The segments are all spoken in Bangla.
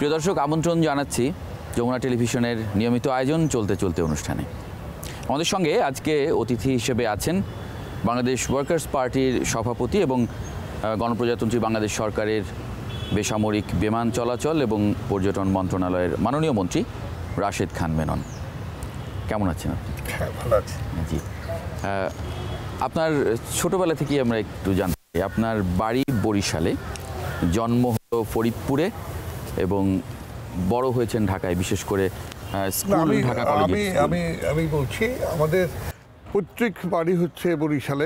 প্রিয় দর্শক, আমন্ত্রণ জানাচ্ছি যমুনা টেলিভিশনের নিয়মিত আয়োজন চলতে চলতে অনুষ্ঠানে। আমাদের সঙ্গে আজকে অতিথি হিসেবে আছেন বাংলাদেশ ওয়ার্কার্স পার্টির সভাপতি এবং গণপ্রজাতন্ত্রী বাংলাদেশ সরকারের বেসামরিক বিমান চলাচল এবং পর্যটন মন্ত্রণালয়ের মাননীয় মন্ত্রী রাশেদ খান মেনন। কেমন আছেন? ভালো আছি। জি, আপনার ছোটোবেলা থেকেই আমরা একটু জানতে চাই, আপনার বাড়ি বরিশালে, জন্ম হলো ফরিদপুরে এবং বড় হয়েছেন ঢাকায়, বিশেষ করে স্কুল ঢাকা কলেজে। আমি বলছি আমাদের পৈতৃক বাড়ি হচ্ছে বরিশালে।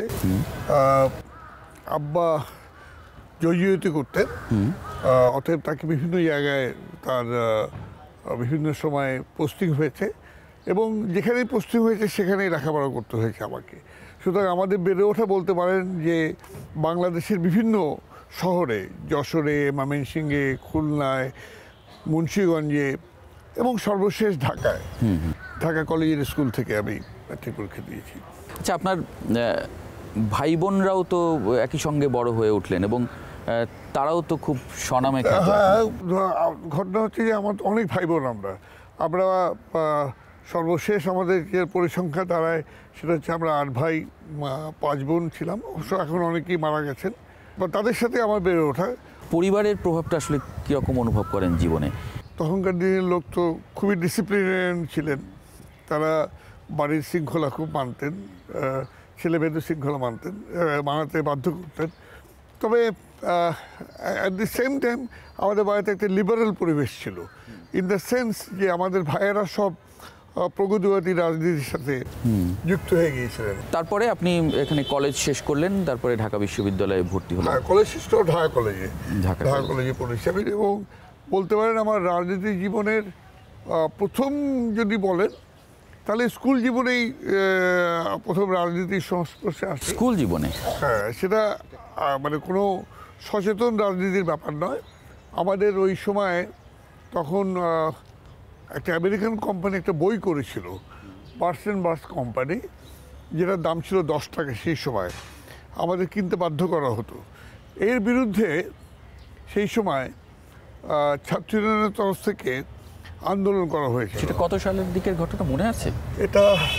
আব্বা জজিয়তি করতেন, অতএব তাকে বিভিন্ন জায়গায় তার বিভিন্ন সময় পোস্টিং হয়েছে এবং যেখানেই পোস্টিং হয়েছে সেখানেই লেখাপড়া করতে হয়েছে আমাকে। সুতরাং আমাদের বেড়ে ওঠা বলতে পারেন যে বাংলাদেশের বিভিন্ন শহরে, যশোরে, ময়মনসিংহে, খুলনায়, মুন্সিগঞ্জে এবং সর্বশেষ ঢাকায়, ঢাকা কলেজের স্কুল থেকে আমি ম্যাট্রিক পরীক্ষা দিয়েছি। আচ্ছা, আপনার ভাই বোনরাও তো একই সঙ্গে বড় হয়ে উঠলেন এবং তারাও তো খুব স্বনামে খ্যাত। ঘটনা হচ্ছে যে আমার অনেক ভাই বোন, আমরা সর্বশেষ আমাদের যে পরিসংখ্যা দাঁড়ায় সেটা হচ্ছে আমরা 8 ভাই 5 বোন ছিলাম। অবশ্য এখন অনেকেই মারা গেছেন, বা তাদের সাথে আমার বেড়ে ওঠা। পরিবারের প্রভাবটা আসলে কীরকম অনুভব করেন জীবনে? তখনকার দিনের লোক তো খুবই ডিসিপ্লিন ছিলেন, তারা বাড়ির শৃঙ্খলা খুব মানতেন, ছেলে মেয়েদের শৃঙ্খলা মানাতে বাধ্য করতেন। তবে অ্যাট দি সেম টাইম আমাদের বাড়িতে একটা লিবারেল পরিবেশ ছিল, ইন দ্য সেন্স যে আমাদের ভাইয়েরা সব প্রগতিবাদী রাজনীতির সাথে যুক্ত হয়ে গিয়েছিলেন। তারপরে আপনি এখানে কলেজ শেষ করলেন, তারপরে ঢাকা বিশ্ববিদ্যালয়ে ভর্তি হলেন। কলেজ শেষ করে ঢাকা কলেজে পড়েছি আমি। এবং বলতে পারেন আমার রাজনীতি জীবনের প্রথম যদি বলেন তাহলে স্কুল জীবনেই প্রথম রাজনীতির সংস্পর্শে আসে। স্কুল জীবনে? হ্যাঁ, সেটা মানে কোনো সচেতন রাজনীতির ব্যাপার নয়। আমাদের ওই সময় তখন একটা আমেরিকান কোম্পানি একটা বই করেছিল, বার্স কোম্পানি, যেটার দাম ছিল 10 টাকা। সেই সময় আমাদের কিনতে বাধ্য করা হতো। এর বিরুদ্ধে সেই সময় ছাত্র ইউনিয়নের তরফ থেকে আন্দোলন করা হয়েছে। সেটা কত সালের দিকের ঘটনা মনে আছে? এটা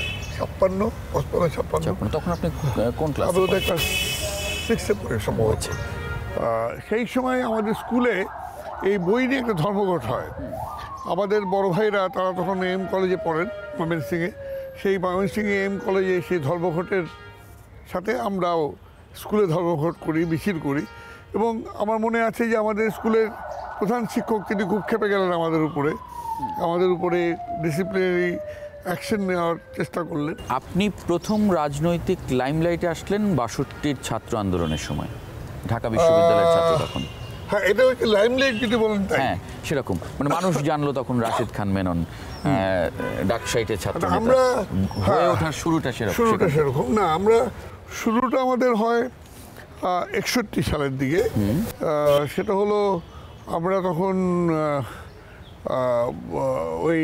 56। তখন আপনি কোন ক্লাস? আমি ওদের ক্লাস 6-এ পড়ে সম্ভবত। সেই সময় আমাদের স্কুলে এই বই নিয়ে একটা ধর্মঘট হয়। আমাদের বড় ভাইরা, তারা তখন এম কলেজে পড়েন ময়মনসিংহে, সেই ময়মনসিংহে এম কলেজে সেই ধর্মঘটের সাথে আমরাও স্কুলে ধর্মঘট করি, মিছিল করি। এবং আমার মনে আছে যে আমাদের স্কুলের প্রধান শিক্ষক তিনি খুব ক্ষেপে গেলেন আমাদের উপরে ডিসিপ্লিনারি অ্যাকশন নেওয়ার চেষ্টা করলেন। আপনি প্রথম রাজনৈতিক লাইমলাইটে আসলেন 62-র ছাত্র আন্দোলনের সময়, ঢাকা বিশ্ববিদ্যালয়ের ছাত্র তখন। হ্যাঁ, এটা হচ্ছে লাইমলাইট যদি বলেন। হ্যাঁ, সেরকম মানে মানুষ জানলো তখন রাশেদ খান মেনন ডাকসাইটের ছাত্র। আমরা হয়ে ওঠার শুরুটা সেরকম না। শুরুটা আমাদের হয় 61 সালের দিকে। সেটা হলো আমরা তখন ওই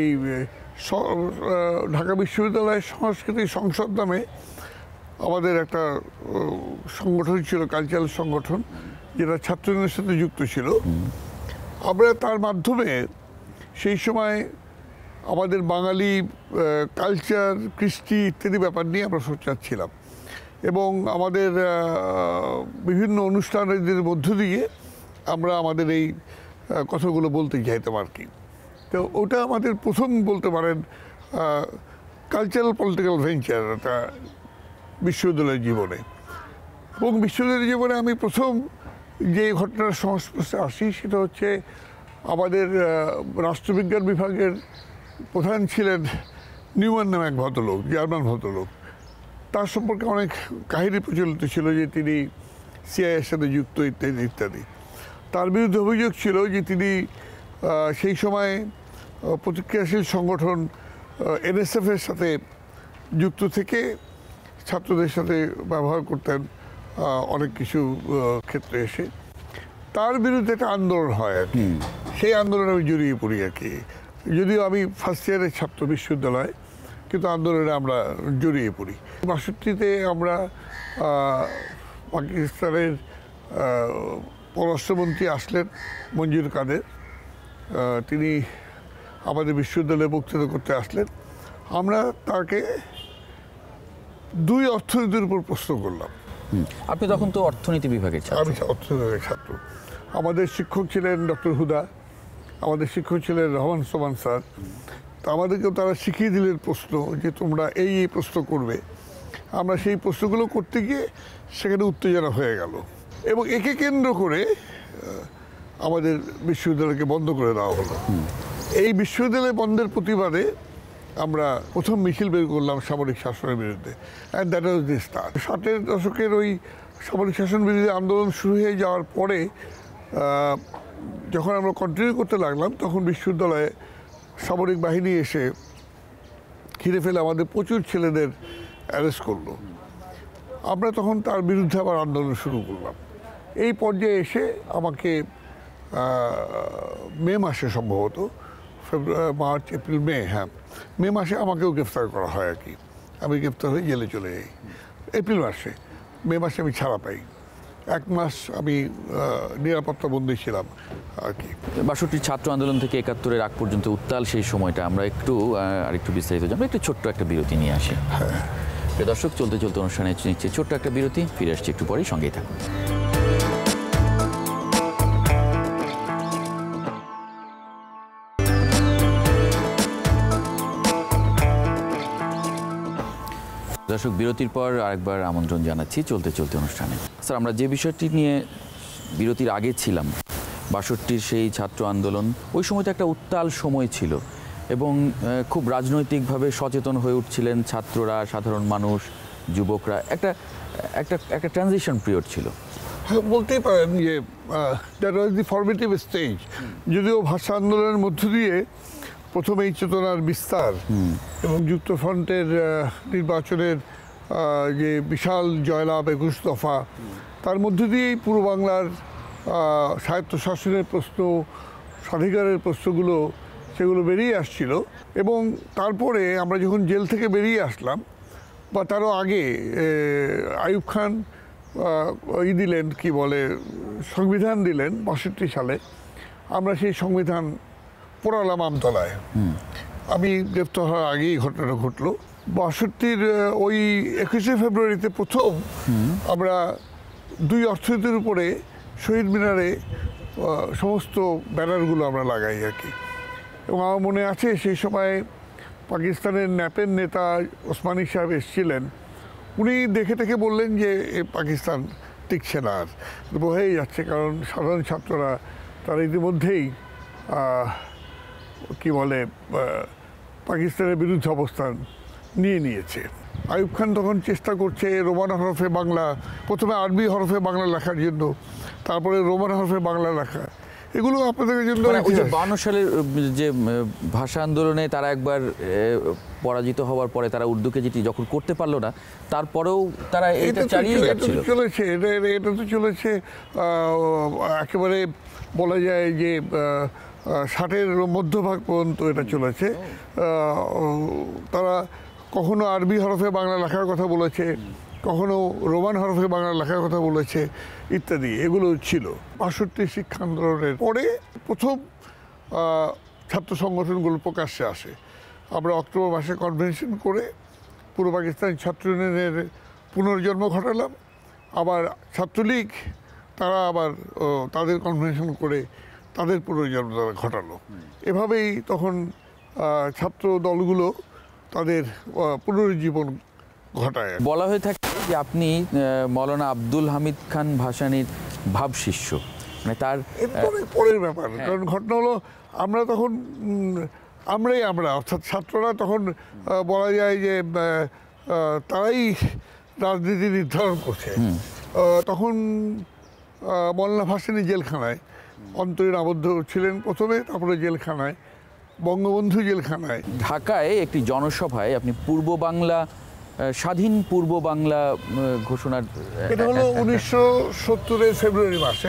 ঢাকা বিশ্ববিদ্যালয়ের সংস্কৃতি সংসদ নামে আমাদের একটা সংগঠন ছিল, কালচারাল সংগঠন, যেটা ছাত্রদের সাথে যুক্ত ছিল। আমরা তার মাধ্যমে সেই সময় আমাদের বাঙালি কালচার, কৃষ্টি ইত্যাদি ব্যাপার নিয়ে আমরা সোচ্চার ছিলাম এবং আমাদের বিভিন্ন অনুষ্ঠানের মধ্য দিয়ে আমরা আমাদের এই কথাগুলো বলতে চাইতাম আর কি। তো ওটা আমাদের প্রথম বলতে পারেন কালচারাল পলিটিক্যাল ভেঞ্চার একটা বিশ্ববিদ্যালয়ের জীবনে। এবং বিশ্ববিদ্যালয়ের জীবনে আমি প্রথম যে ঘটনার সংস্পর্শে আসি সেটা হচ্ছে আমাদের রাষ্ট্রবিজ্ঞান বিভাগের প্রধান ছিলেন নিউম্যান নামে এক ভদ্রলোক, জার্মান ভদ্রলোক। তার সম্পর্কে অনেক কাহিনী প্রচলিত ছিল যে তিনি সিআইএর সাথে যুক্ত ইত্যাদি। তার বিরুদ্ধে অভিযোগ ছিল যে তিনি সেই সময় প্রতিক্রিয়াশীল সংগঠন NSF-এর সাথে যুক্ত থেকে ছাত্রদের সাথে ব্যবহার করতেন অনেক কিছু ক্ষেত্রে এসে। তার বিরুদ্ধে একটা আন্দোলন হয় আর কি। সেই আন্দোলনে আমি জড়িয়ে পড়ি আর কি। যদিও আমি ফার্স্ট ইয়ারের ছাত্র বিশ্ববিদ্যালয়, কিন্তু আন্দোলনে আমরা জড়িয়ে পড়ি। 62-তে আমরা পাকিস্তানের পররাষ্ট্রমন্ত্রী আসলেন মঞ্জুর কাদের, তিনি আমাদের বিশ্ববিদ্যালয়ে বক্তৃতা করতে আসলেন। আমরা তাকে 2 অর্থনীতির উপর প্রশ্ন করলাম। আপনি তখন তো অর্থনীতি বিভাগের ছাত্র। আমি অর্থনীতি বিভাগের ছাত্র। আমাদের শিক্ষক ছিলেন ডক্টর হুদা, আমাদের শিক্ষক ছিলেন রহমান সোমান স্যার। তো আমাদেরকেও তারা শিখিয়ে দিলেন প্রশ্ন, যে তোমরা এই প্রশ্ন করবে। আমরা সেই প্রশ্নগুলো করতে গিয়ে সেখানে উত্তেজনা হয়ে গেল, এবং একে কেন্দ্র করে আমাদের বিশ্ববিদ্যালয়কে বন্ধ করে দেওয়া হলো। এই বিশ্ববিদ্যালয় বন্ধের প্রতিবাদে আমরা প্রথম মিছিল বের করলাম সামরিক শাসনের বিরুদ্ধে, and that was the start. 60-এর দশকের ওই সামরিক শাসন বিরোধী আন্দোলন শুরু হয়ে যাওয়ার পরে যখন আমরা কন্টিনিউ করতে লাগলাম, তখন বিশ্ববিদ্যালয়ে সামরিক বাহিনী এসে ঘিরে ফেলে আমাদের প্রচুর ছেলেদের অ্যারেস্ট করলো। আমরা তখন তার বিরুদ্ধে আবার আন্দোলন শুরু করলাম। এই পর্যায়ে এসে আমাকে মে মাসে, সম্ভবত মার্চ এপ্রিল মে, মে মাসে আমাকেও গ্রেফতার করা হয় আর কি। আমি গ্রেফতার হয়ে জেলে চলে যাই এপ্রিল মাসে। মে মাসে আমি ছাড়া পাই। 1 মাস আমি নিরাপত্তা বন্দী ছিলাম আর কি। 62 ছাত্র আন্দোলন থেকে 71-এর আগ পর্যন্ত উত্তাল সেই সময়টা আমরা আরেকটু বিস্তারিত জানবো। একটু ছোট্ট একটা বিরতি নিয়ে আসি। প্রিয় দর্শক, চলতে চলতে অনুষ্ঠানে নিচ্ছে ছোট্ট একটা বিরতি। ফিরে আসছি একটু পরেই, সঙ্গেই থাকুন। দর্শক, বিরতির পর আরেকবার আমন্ত্রণ জানাচ্ছি চলতে চলতে অনুষ্ঠানে। স্যার, আমরা যে বিষয়টি নিয়ে বিরতির আগে ছিলাম, 62-র সেই ছাত্র আন্দোলন, ওই সময়টা একটা উত্তাল সময় ছিল এবং খুব রাজনৈতিকভাবে সচেতন হয়ে উঠছিলেন ছাত্ররা, সাধারণ মানুষ, যুবকরা। একটা ট্রানজিশন পিরিয়ড ছিল। বলতেই পারেন যে that was the formative stage. যদিও ভাষা আন্দোলনের মধ্য দিয়ে প্রথমে এই চেতনার বিস্তার এবং যুক্তফ্রন্টের নির্বাচনের যে বিশাল জয়লাভ 21 দফা, তার মধ্য দিয়েই পূর্ব বাংলার স্বায়ত্তশাসনের প্রশ্ন, স্বাধিকারের প্রশ্নগুলো সেগুলো বেরিয়ে আসছিল। এবং তারপরে আমরা যখন জেল থেকে বেরিয়ে আসলাম, বা তারও আগে আইয়ুব খান দিলেন, কি বলে, সংবিধান দিলেন 62 সালে। আমরা সেই সংবিধান পড়ালাম আমতলায়। আমি গ্রেফতার হওয়ার আগেই ঘটনাটা ঘটলো। 62-র ওই 21শে ফেব্রুয়ারিতে প্রথম আমরা 2 অর্থনীতির উপরে শহীদ মিনারে সমস্ত ব্যানারগুলো আমরা লাগাই আর কি। এবং আমার মনে আছে সেই সময় পাকিস্তানের ন্যাপের নেতা ওসমানী সাহেব এসেছিলেন। উনি দেখে বললেন যে পাকিস্তান টিকছে না, আর হয়েই যাচ্ছে, কারণ সাধারণ ছাত্ররা তারা ইতিমধ্যেই কি বলে পাকিস্তানের বিরুদ্ধে অবস্থান নিয়েছে। আইয়ুব খান তখন চেষ্টা করছে রোমান হরফে বাংলা, প্রথমে আরবি হরফে বাংলা লেখার জন্য, তারপরে রোমান হরফে বাংলা লেখা। এগুলো আপনাদের জন্য 52 সালের যে ভাষা আন্দোলনে তারা একবার পরাজিত হওয়ার পরে তারা উর্দুকে যেটি যখন করতে পারলো না, তারপরেও তারা এটা চালিয়ে যাচ্ছিল। এটা তো চলেছে একেবারে বলা যায় যে 60-এর মধ্যভাগ পর্যন্ত এটা চলেছে। তারা কখনো আরবি হরফে বাংলা লেখার কথা বলেছে, কখনো রোমান হরফে বাংলা লেখার কথা বলেছে, ইত্যাদি। এগুলো ছিল 62 শিক্ষা আন্দোলনের পরে প্রথম ছাত্র সংগঠনগুলো প্রকাশ্যে আসে। আমরা অক্টোবর মাসে কনভেনশন করে পূর্ব পাকিস্তান ছাত্র ইউনিয়নের পুনর্জন্ম ঘটালাম। আবার ছাত্রলীগ তারা আবার তাদের কনভেনশন করে তাদের পুনর্জন্ম ঘটালো। এভাবেই তখন ছাত্র দলগুলো তাদের পুনরুজ্জীবন ঘটায়। বলা হয়ে থাকে যে আপনি মৌলানা আব্দুল হামিদ খান ভাসানীর ভাবশিষ্য, মানে তার পরের ব্যাপার। কারণ ঘটনা হলো আমরা তখন আমরা অর্থাৎ ছাত্ররা তখন বলা যায় যে তারাই রাজনীতি নির্ধারণ করছে। তখন মৌলানা ভাসানী জেলখানায় অন্তরীণ আবদ্ধ ছিলেন প্রথমে, তারপরে জেলখানায়, বঙ্গবন্ধু জেলখানায়। ঢাকায় একটি জনসভায় আপনি পূর্ব বাংলা, স্বাধীন পূর্ব বাংলা ঘোষণার, এটা হলো 1970-এর ফেব্রুয়ারি মাসে।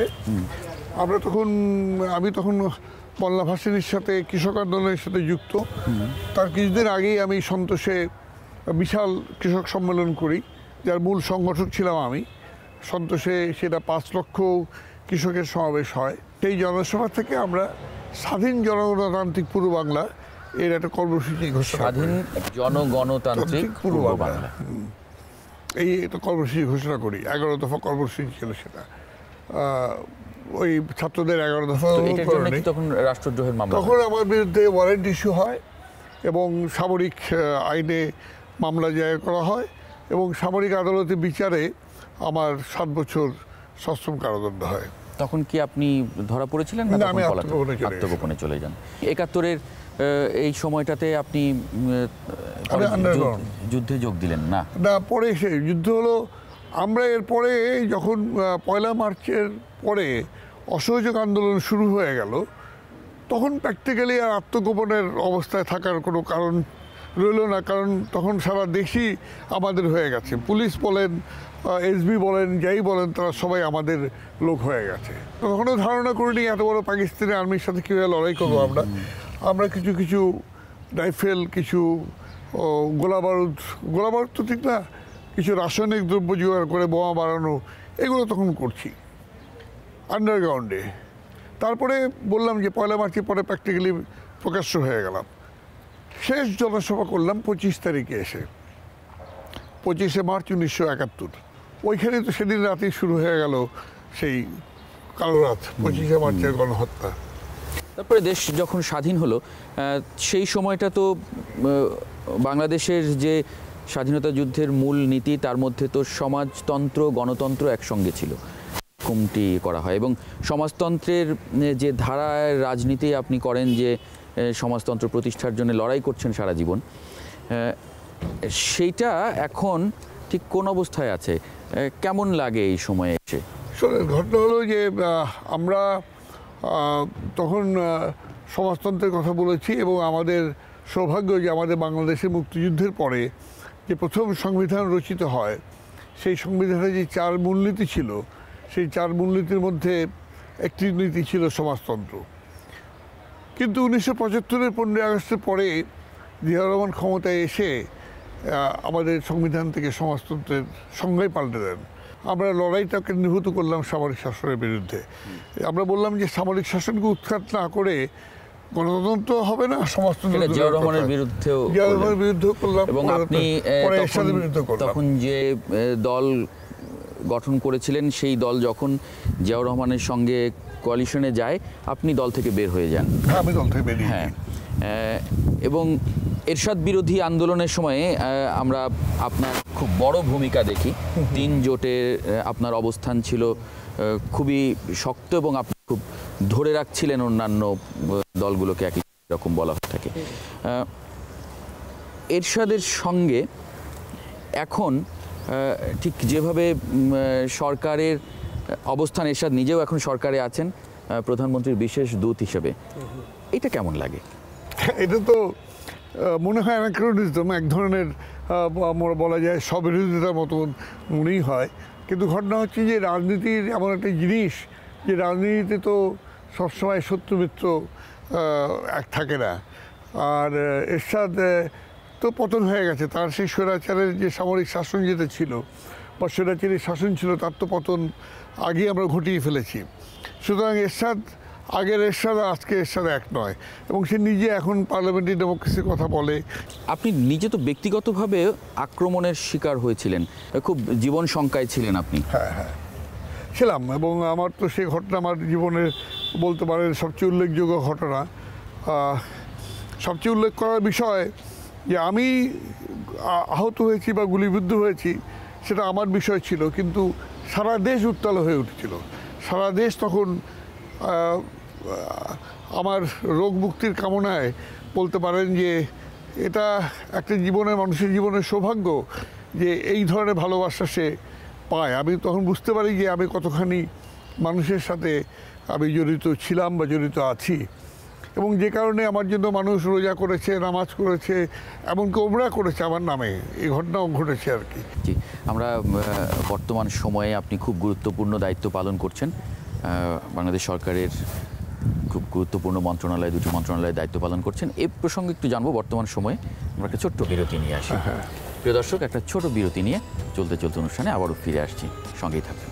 আমি তখন মৌলানা ভাসানীর সাথে কৃষক আন্দোলনের সাথে যুক্ত। তার কিছুদিন আগেই আমি সন্তোষে বিশাল কৃষক সম্মেলন করি, যার মূল সংগঠক ছিলাম আমি। সন্তোষে সেটা 5 লক্ষ কৃষকের সমাবেশ হয়। সেই জনসভা থেকে আমরা স্বাধীন জনগণতান্ত্রিক পূর্ব বাংলা এর একটা কর্মসূচি ঘোষণা স্বাধীন জনগণতান্ত্রিক পূর্ব বাংলা, এই একটা কর্মসূচি ঘোষণা করি। 11 দফা কর্মসূচি ছিল সেটা, ওই ছাত্রদের 11 দফা। তখন রাষ্ট্রদ্রোহের মামলা, তখন আমার বিরুদ্ধে ওয়ারেন্ট ইস্যু হয় এবং সামরিক আইনে মামলা দায়ের করা হয় এবং সামরিক আদালতে বিচারে আমার 7 বছর সশ্রম কারাদণ্ড হয়। তখন কি আপনি ধরা পড়েছিলেন? না, আমি আত্মগোপনে চলে যান। 71-এর এই সময়টাতে আপনি যুদ্ধে যোগ দিলেন না? না, পরে সে যুদ্ধ হলো। আমরা এরপরে যখন 1 মার্চের পরে অসহযোগ আন্দোলন শুরু হয়ে গেল, তখন প্র্যাকটিক্যালি আর আত্মগোপনের অবস্থায় থাকার কোনো কারণ রইল না, কারণ তখন সারা দেশই আমাদের হয়ে গেছে। পুলিশ বলেন, এসবি বলেন, যাই বলেন, তারা সবাই আমাদের লোক হয়ে গেছে। তখনও ধারণা করিনি এত বড় পাকিস্তানি আর্মির সাথে কীভাবে লড়াই করবো। আমরা কিছু রাইফেল, কিছু গোলাবারুদ তো ঠিক না, কিছু রাসায়নিক দ্রব্য জোগাড় করে বোমা বানানো, এগুলো তখন করছি আন্ডারগ্রাউন্ডে। তারপরে বললাম যে 1 মার্চের পরে প্র্যাকটিক্যালি প্রকাশ্য হয়ে গেলাম। শেষ জনসভা করলাম 25 তারিখে এসে, 25শে মার্চ 1971। ওইখানে তো সেদিন রাতেই শুরু হয়ে গেল সেই কালো রাত, 25শে মার্চের গণহত্যা। তারপরে দেশ যখন স্বাধীন হলো, সেই সময়টা তো বাংলাদেশের যে স্বাধীনতা যুদ্ধের মূল নীতি, তার মধ্যে তো সমাজতন্ত্র গণতন্ত্র একসঙ্গে ছিল, কমটি করা হয়। এবং সমাজতন্ত্রের যে ধারায় রাজনীতি আপনি করেন, যে সমাজতন্ত্র প্রতিষ্ঠার জন্য লড়াই করছেন সারা জীবন, সেইটা এখন ঠিক কোন অবস্থায় আছে? কেমন লাগে এই সময়ে এসে? ঘটনা হলো যে আমরা তখন সমাজতন্ত্রের কথা বলেছি এবং আমাদের সৌভাগ্য যে আমাদের বাংলাদেশের মুক্তিযুদ্ধের পরে যে প্রথম সংবিধান রচিত হয়, সেই সংবিধানে যে 4 মূলনীতি ছিল, সেই 4 মূলনীতির মধ্যে একটি নীতি ছিল সমাজতন্ত্র। কিন্তু 1975-এর 15ই আগস্টের পরে জিয়াউর রহমান ক্ষমতায় এসে আমাদের সংবিধান থেকে সমাজতন্ত্রের সংজ্ঞাই পাল্টে দেন। আমরা লড়াইটা কেন্দ্রীভূত করলাম সামরিক শাসনের বিরুদ্ধে। আমরা বললাম যে সামরিক শাসনকে উৎখাত না করে গণতন্ত্র হবে না, সমাজতন্ত্র। জিয়াউর রহমানের বিরুদ্ধেও করলাম এবং আপনি তখন যে দল গঠন করেছিলেন, সেই দল যখন জিয়াউর রহমানের সঙ্গে কোয়ালিশনে যায়, আপনি দল থেকে বের হয়ে যান। আমি দল থেকে বেরিয়ে, হ্যাঁ। এবং এরশাদ বিরোধী আন্দোলনের সময়ে আমরা আপনার খুব বড় ভূমিকা দেখি। 3 জোটের আপনার অবস্থান ছিল খুবই শক্ত এবং আপনি খুব ধরে রাখছিলেন অন্যান্য দলগুলোকে, একই রকম বলা হয়ে থাকে। এরশাদের সঙ্গে এখন ঠিক যেভাবে সরকারের অবস্থান, এরশাদ নিজেও এখন সরকারে আছেন প্রধানমন্ত্রীর বিশেষ দূত হিসেবে, এটা কেমন লাগে? এটা তো মনে হয় অ্যানাক্রোনিজম, এক ধরনের বলা যায় স্ববিরোধিতার মতন মনেই হয়। কিন্তু ঘটনা হচ্ছে যে রাজনীতির এমন একটা জিনিস যে রাজনীতিতে তো সবসময় শত্রু মিত্র এক থাকে না। আর এরশাদ তো পতন হয়ে গেছে, তার সেই স্বৈরাচারের যে সামরিক শাসন যেটা ছিল বা স্বৈরাচারী শাসন ছিল, তার তো পতন আগে আমরা ঘটিয়ে ফেলেছি। সুতরাং এরশাদ, আগের এরশাদ আজকে এরশাদ এক নয়, এবং সে নিজে এখন পার্লামেন্টারি ডেমোক্রেসির কথা বলে। আপনি নিজে তো ব্যক্তিগতভাবে আক্রমণের শিকার হয়েছিলেন, খুব জীবন শঙ্কায় ছিলেন আপনি। হ্যাঁ, ছিলাম, এবং আমার তো সেই ঘটনা আমার জীবনের বলতে পারেন সবচেয়ে উল্লেখযোগ্য ঘটনা। সবচেয়ে উল্লেখ করার বিষয় যে আমি আহত হয়েছি বা গুলিবিদ্ধ হয়েছি, সেটা আমার বিষয় ছিল, কিন্তু সারা দেশ উত্তাল হয়ে উঠেছিল। সারা দেশ তখন আমার রোগ মুক্তির কামনায় বলতে পারেন যে এটা একটা মানুষের জীবনের সৌভাগ্য যে এই ধরনের ভালোবাসা সে পায়। আমি তখন বুঝতে পারি যে আমি কতখানি মানুষের সাথে আমি জড়িত ছিলাম বা জড়িত আছি, এবং যে কারণে আমার জন্য মানুষ রোজা করেছে, নামাজ করেছে, এমনকি ওমরা করেছে আমার নামে। এই ঘটনাও ঘটেছে আর কি। জি, আমরা বর্তমান সময়ে আপনি খুব গুরুত্বপূর্ণ দায়িত্ব পালন করছেন। বাংলাদেশ সরকারের খুব গুরুত্বপূর্ণ মন্ত্রণালয়, 2টি মন্ত্রণালয়ের দায়িত্ব পালন করছেন। এই প্রসঙ্গে একটু জানবো। বর্তমান সময়ে আমরা একটা ছোট্ট বিরতি নিয়ে আসি। প্রিয় দর্শক, একটা ছোট বিরতি নিয়ে চলতে চলতে অনুষ্ঠানে আবারও ফিরে আসছি, সঙ্গেই থাকবেন।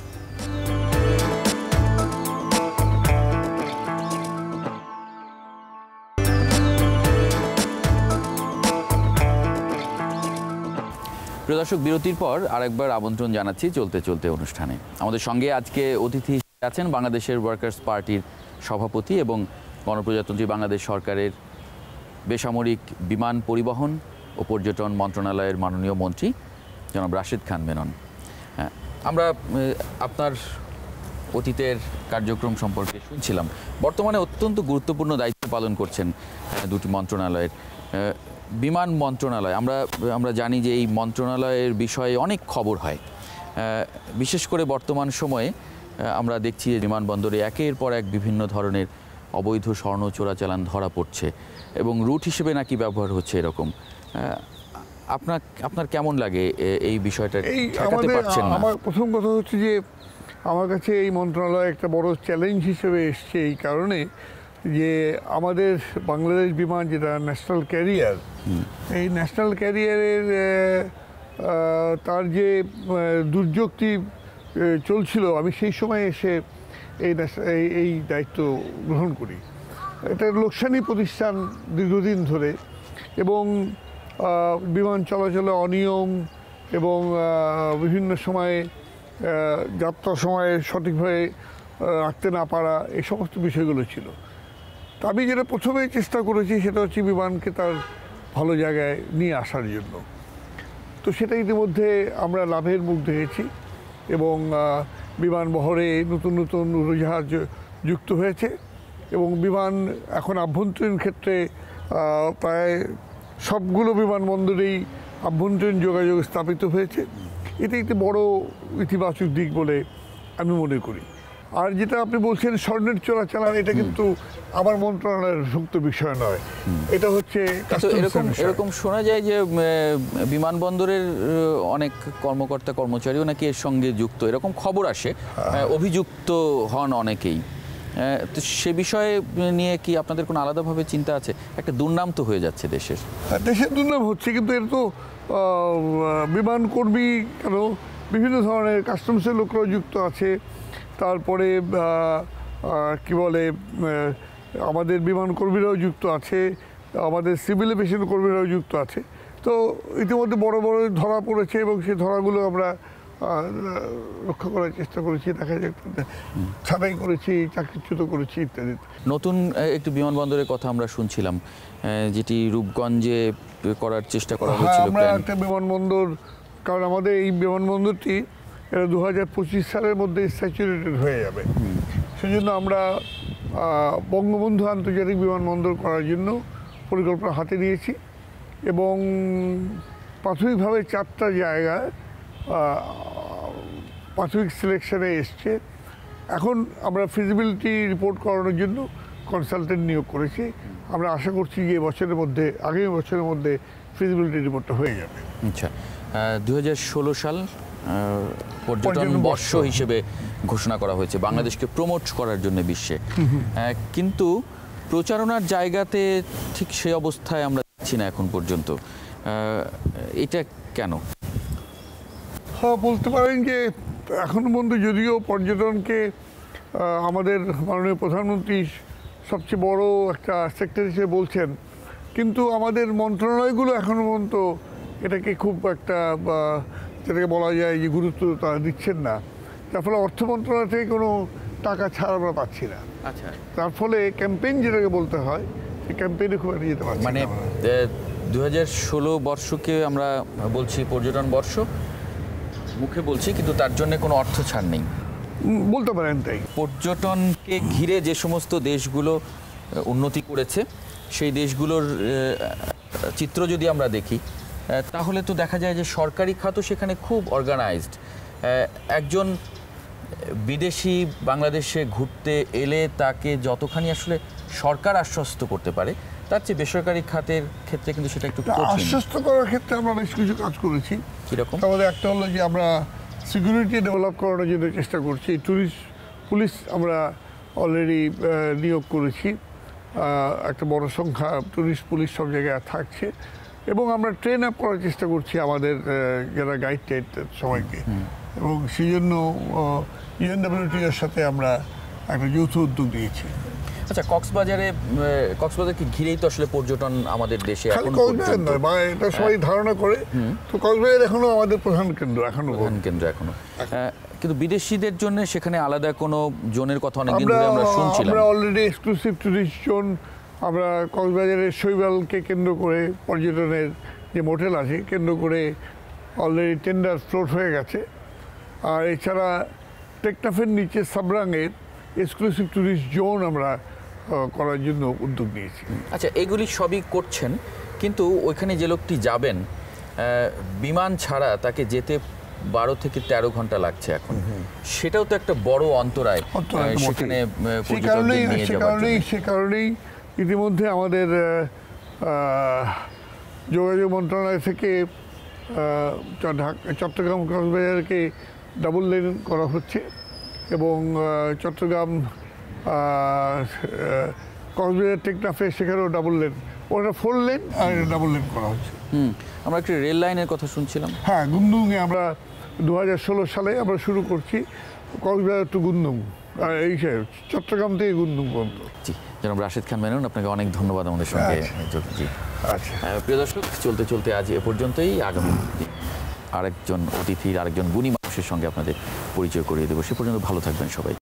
প্রিয় দর্শক, বিরতির পর আরেকবার আমন্ত্রণ জানাচ্ছি চলতে চলতে অনুষ্ঠানে। আমাদের সঙ্গে আজকে অতিথি আছেন বাংলাদেশের ওয়ার্কার্স পার্টির সভাপতি এবং গণপ্রজাতন্ত্রী বাংলাদেশ সরকারের বেসামরিক বিমান পরিবহন ও পর্যটন মন্ত্রণালয়ের মাননীয় মন্ত্রী জনাব রাশেদ খান মেনন। আমরা আপনার অতীতের কার্যক্রম সম্পর্কে শুনছিলাম। বর্তমানে অত্যন্ত গুরুত্বপূর্ণ দায়িত্ব পালন করছেন দুটি মন্ত্রণালয়ের। বিমান মন্ত্রণালয়, আমরা জানি যে এই মন্ত্রণালয়ের বিষয়ে অনেক খবর হয়। বিশেষ করে বর্তমান সময়ে আমরা দেখছি যে বিমানবন্দরে একের পর এক বিভিন্ন ধরনের অবৈধ স্বর্ণ চোরাচালান ধরা পড়ছে এবং রুট হিসেবে নাকি ব্যবহার হচ্ছে এরকম। আপনার কেমন লাগে এই বিষয়টা ঠেকাতে পারছেন না? আমার প্রথম কথা হচ্ছে যে আমার কাছে এই মন্ত্রণালয় একটা বড় চ্যালেঞ্জ হিসেবে এসছে এই কারণে যে আমাদের বাংলাদেশ বিমান যেটা ন্যাশনাল ক্যারিয়ার, এই ন্যাশনাল ক্যারিয়ারের তার যে দুর্যোগটি চলছিল, আমি সেই সময় এসে এই দায়িত্ব গ্রহণ করি। এটা লোকসানি প্রতিষ্ঠান দীর্ঘদিন ধরে এবং বিমান চলাচলে অনিয়ম এবং বিভিন্ন সময়ে যাত্রার সময় সঠিকভাবে রাখতে না পারা, এই সমস্ত বিষয়গুলো ছিল। তা আমি যেটা প্রথমে চেষ্টা করেছি সেটা হচ্ছে বিমানকে তার ভালো জায়গায় নিয়ে আসার জন্য। তো সেটা ইতিমধ্যে আমরা লাভের মুখ দেখেছি এবং বিমান বহরে নতুন নতুন উড়োজাহাজ যুক্ত হয়েছে এবং বিমান এখন আভ্যন্তরীণ ক্ষেত্রে প্রায় সবগুলো বিমানবন্দরেই আভ্যন্তরীণ যোগাযোগ স্থাপিত হয়েছে। এটা একটি বড় ইতিবাচক দিক বলে আমি মনে করি। আর যেটা আপনি বলছেন স্বর্ণের চোরাচালান, এটা কিন্তু আমার মন্ত্রণালয়ের সুক্ত বিষয় নয়, এটা হচ্ছে এরকম শোনা যায় যে বিমানবন্দরের অনেক কর্মকর্তা কর্মচারীও নাকি এর সঙ্গে যুক্ত, এরকম খবর আসে। অভিযুক্ত হন অনেকেই। তো সে বিষয়ে নিয়ে কি আপনাদের কোনো আলাদাভাবে চিন্তা আছে? একটা দুর্নাম তো হয়ে যাচ্ছে দেশের দুর্নাম হচ্ছে, কিন্তু এর তো বিমান কর্মী কেন, বিভিন্ন ধরনের কাস্টমসের লোকরাও যুক্ত আছে, তারপরে কি বলে আমাদের বিমান কর্মীরাও যুক্ত আছে, আমাদের সিভিল এভিয়েশন কর্মীরাও যুক্ত আছে। তো ইতিমধ্যে বড় বড় ধরা পড়েছে এবং সেই ধরাগুলো আমরা রক্ষা করার চেষ্টা করেছি, দেখা যায় ছাঁটাই করেছি, চাকরিচ্যুত করেছি ইত্যাদি। নতুন একটি বিমানবন্দরের কথা আমরা শুনছিলাম, যেটি রূপগঞ্জে করার চেষ্টা করা হয়েছিল। আমরা একটা বিমানবন্দর, কারণ আমাদের এই বিমানবন্দরটি এটা 2025 সালের মধ্যে স্যাচুরেটেড হয়ে যাবে, সেজন্য আমরা বঙ্গবন্ধু আন্তর্জাতিক বিমানবন্দর করার জন্য পরিকল্পনা হাতে নিয়েছি এবং প্রাথমিকভাবে 4টা জায়গায় প্রাথমিক সিলেকশনে এসছে। এখন আমরা ফিজিবিলিটি রিপোর্ট করানোর জন্য কনসালটেন্ট নিয়োগ করেছি। আমরা আশা করছি যে আগামী বছরের মধ্যে ফিজিবিলিটি রিপোর্টটা হয়ে যাবে। আচ্ছা, 2016 সাল পর্যটন বর্ষ হিসেবে ঘোষণা করা হয়েছে বাংলাদেশকে প্রমোট করার জন্য বিশ্বে, কিন্তু প্রচারণার জায়গাতে ঠিক সেই অবস্থায় আমরা দেখছি না এখন পর্যন্ত। এটা কেন? বলতে পারেন যে এখন পর্যন্ত যদিও পর্যটনকে আমাদের মাননীয় প্রধানমন্ত্রী সবচেয়ে বড় একটা সেক্টর হিসেবে বলছেন, কিন্তু আমাদের মন্ত্রণালয়গুলো এখনো পর্যন্ত এটাকে খুব একটা যেটাকে বলা যায় যে গুরুত্ব তারা দিচ্ছেন না, যার ফলে অর্থ মন্ত্রণালয় থেকে কোনো টাকা ছাড় আমরা পাচ্ছি না। আচ্ছা, তার ফলে ক্যাম্পেইন যেটাকে বলতে হয়, সেই ক্যাম্পেইনে খুব একটা যেতে পারছি না। মানে 2016 বর্ষকে আমরা বলছি পর্যটন বর্ষ, মুখে বলছি, কিন্তু তার জন্য কোনো অর্থ ছাড় নেই বলতে পারেন। তাই পর্যটনকে ঘিরে যে সমস্ত দেশগুলো উন্নতি করেছে সেই দেশগুলোর চিত্র যদি আমরা দেখি, তাহলে তো দেখা যায় যে সরকারি খাত সেখানে খুব অর্গানাইজড। একজন বিদেশি বাংলাদেশে ঘুরতে এলে তাকে যতখানি আসলে সরকার আশ্বস্ত করতে পারে, তার চেয়ে বেসরকারি খাতের ক্ষেত্রে কিন্তু সেটা একটু আশ্বস্ত করার ক্ষেত্রে আমরা বেশ কিছু কাজ করেছি। কীরকম? আমাদের একটা হলো যে আমরা সিকিউরিটি ডেভেলপ করানোর জন্য চেষ্টা করছি। ট্যুরিস্ট পুলিশ আমরা অলরেডি নিয়োগ করেছি, একটা বড় সংখ্যা ট্যুরিস্ট পুলিশ সব জায়গায় থাকছে এবং আমরা ট্রেন আপ করার চেষ্টা করছি আমাদের যারা গাইড টাইড সবাইকে, এবং সেই জন্য ইউএনডব্লিউটি এর সাথে আমরা একটা যৌথ উদ্যোগ দিয়েছি। আচ্ছা, কক্সবাজারকে ঘিরেই তো আসলে পর্যটন আমাদের দেশে এখন কক্সবাজার নয়, বা এটা সবাই ধারণা করে তো কক্সবাজার এখনো আমাদের প্রধান কেন্দ্র এখনো। কিন্তু বিদেশিদের জন্য সেখানে আলাদা কোনো জোনের কথা অনেকদিন ধরে আমরা শুনছিলাম। আমরা অলরেডি এক্সক্লুসিভ টুরিস্ট জোন আমরা কক্সবাজারের শৈবালকে কেন্দ্র করে পর্যটনের যে মোটেল আছে কেন্দ্র করে অলরেডি টেন্ডার ফ্লোট হয়ে গেছে। আর এছাড়া টেকনাফের নিচে সাবরাঙের এক্সক্লুসিভ টুরিস্ট জোন আমরা করার জন্য উদ্যোগ নিয়েছি। আচ্ছা, এগুলি সবই করছেন, কিন্তু ওইখানে যে লোকটি যাবেন বিমান ছাড়া তাকে যেতে 12 থেকে 13 ঘন্টা লাগছে এখন। সেটাও তো একটা বড় অন্তরায় সেখানে। সে কারণেই ইতিমধ্যে আমাদের যোগাযোগ মন্ত্রণালয় থেকে চট্টগ্রাম কক্সবাজারকে ডাবল লেন করা হচ্ছে এবং চট্টগ্রাম কক্সবাজার টেকনাফে সেখানেও ডাবল লেন, ওটা 4 লেন আর ডাবল লেন করা হচ্ছে। আমরা একটা রেল লাইনের কথা শুনছিলাম। হ্যাঁ, গুন্দুংয়ে আমরা 2016 সালে আমরা শুরু করছি কক্সবাজার টু গুন্দুং, আর এই চট্টগ্রাম থেকে গুন্দুং পর্যন্ত। জি, জনাব রাশেদ খান মেনন, আপনাকে অনেক ধন্যবাদ আমাদের সঙ্গে। জি আচ্ছা, প্রিয় দর্শক, চলতে চলতে আজ এ পর্যন্তই। আগামী আরেকজন অতিথির, আরেকজন গুণী মানুষের সঙ্গে আপনাদের পরিচয় করিয়ে দেবো। সে পর্যন্ত ভালো থাকবেন সবাই।